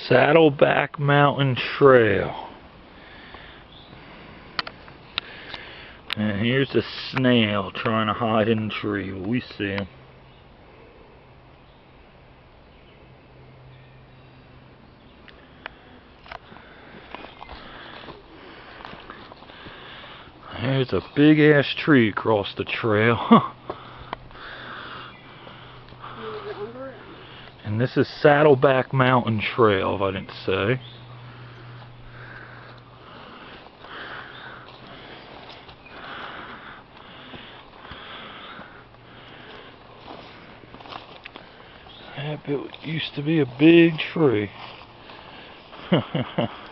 Saddleback Mountain Trail. And here's a snail trying to hide in the tree. We see him. There's a big ass tree across the trail. And this is Saddleback Mountain Trail, if I didn't say. That used to be a big tree.